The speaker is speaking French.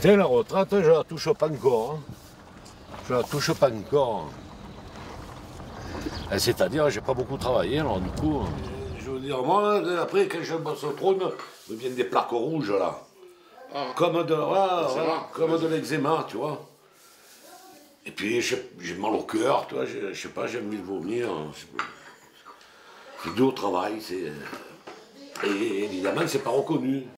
Putain, la retraite, je la touche pas encore. Hein. Je la touche pas encore. C'est-à-dire, j'ai pas beaucoup travaillé, alors du coup. Je veux dire, moi, après, quand je bosse au trône, me viennent des plaques rouges, là. Ah. Comme de l'eczéma, tu vois. Et puis, j'ai mal au cœur, tu vois, je sais pas, j'ai envie de vomir. C'est dur au travail, c'est. Et évidemment, c'est pas reconnu.